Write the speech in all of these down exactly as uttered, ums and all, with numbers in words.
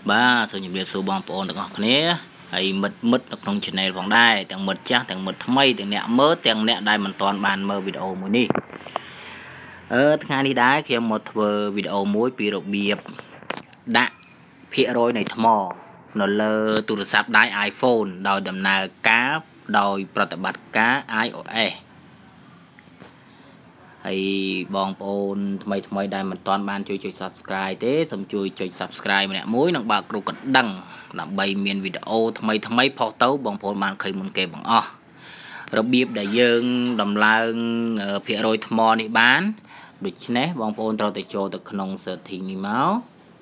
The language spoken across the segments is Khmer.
ba số nhiệm vụ số bom bồn được học này hay mật mật ở trong channel vòng đai tiếng mật chắc tiếng mật mây tiếng nẹt mớ tiếng nẹt đai mình toàn bàn mơ video mới đi ở ngày đi đá kia một video mỗi video biệp đã phía rồi này thò nó lơ tụi sắp đai iPhone đòi đầm nào cá đòiประบัติcá iOS hay bong bồn thay thay đây mình toàn ban chui chui subscribe thế xong chui chui subscribe này muối nặng bạc rồi cật đăng làm bay miền video thay thay phô tấu bong bồn man khơi muốn kề bằng o rồi biết đại dương đầm lang phía rồi thò này bán được nhé bong bồn trâu tại chỗ từ nông sở thì mi máu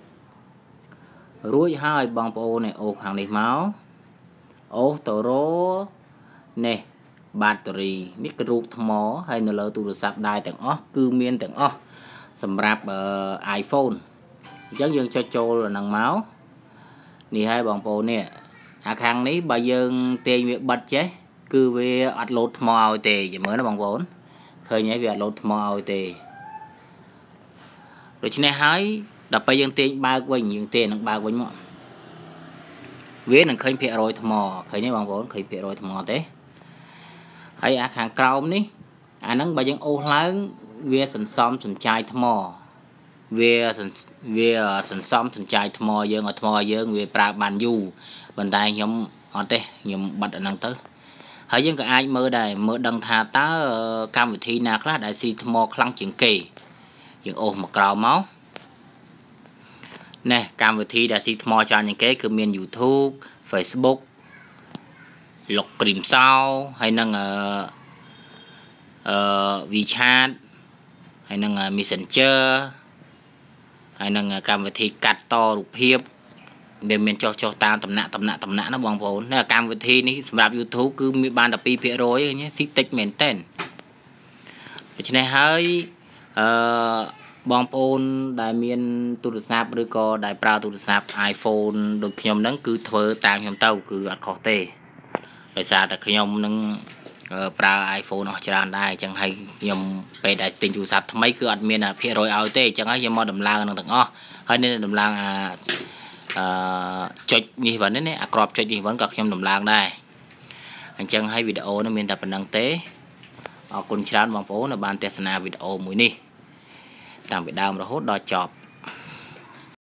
ruồi hai bong bồn này ô hàng này máu ô tổ rô nè battery micro thmo hay nó lơ tụi sạp đaiទាំងអស់គឺមានទាំងអស់សម្រាប់ iPhone អញ្ចឹងយើងចុចចូលនឹងមកនេះហើយបងប្អូននេះអាខាងនេះបើយើងទាញវាបិទចេះគឺវាអត់លោតថ្មឲ្យទេចាំមើលណាបងប្អូនឃើញហើយវាអត់លោតថ្មឲ្យទេដូច្នេះហើយដល់ពេលយើងទាញបើកវិញយើងទាញនឹងបើកវិញមកវានឹងឃើញភាគរយថ្មឃើញទេបងប្អូនឃើញភាគរយថ្មទេហើយអាខាងក្រោមនេះអាហ្នឹងបើយើងអូសឡើងវាសន្សំសំចៃថ្មវាវាសន្សំសំចៃថ្មយើងឲ្យថ្មយើងវាប្រើបានយូរប៉ុន្តែខ្ញុំអត់ទេខ្ញុំបិទអាហ្នឹងទៅហើយយើងក៏អាចមើលដែរមើលដឹងថាតើកម្មវិធីណាខ្លះដែលស៊ីថ្មខ្លាំងជាងគេយើងអូសមកក្រោមមកណែកម្មវិធីដែលស៊ីថ្មច្រើនជាងគេគឺមាន YouTube Facebookលុកគ្រីមសោហើយនឹងអឺអឺ WeChat ហើយនឹង Messenger ហើយនឹងកម្មវិធីកាត់តរូបភាពដែលមានចុះចុះតាមតំណាក់តំណាក់តំណាក់ណាបងប្អូនហើយកម្មវិធីនេះសម្រាប់ YouTube គឺមានបាន 12% ឃើញស៊ីតិចមែនតើដូច្នេះហើយអឺបងប្អូនដែលមានទូរស័ព្ទឬក៏ដែលប្រើទូរស័ព្ទ iPhone ដូចខ្ញុំហ្នឹងគឺធ្វើតាមខ្ញុំទៅគឺអត់ខុសទេដោយសារតែខ្ញុំនឹងប្រើ iPhone អស់ច្រើនដែរអញ្ចឹងហើយខ្ញុំពេលដែលទិញទូរស័ព្ទថ្មីគឺអត់មានភាគរយឲ្យទេអញ្ចឹងហើយខ្ញុំមកដំឡើងនឹងទាំងអស់ហើយនេះដំឡើងអាអឺចុចនេះវិញនេះអាក្របចុចនេះវិញក៏ខ្ញុំដំឡើងដែរអញ្ចឹងហើយវីដេអូនេះមានតែប៉ុណ្្នឹងទេអរគុណច្រើនបងប្អូនដែលបានទស្សនាវីដេអូមួយនេះតាំងពីដើមរហូតដល់ចប់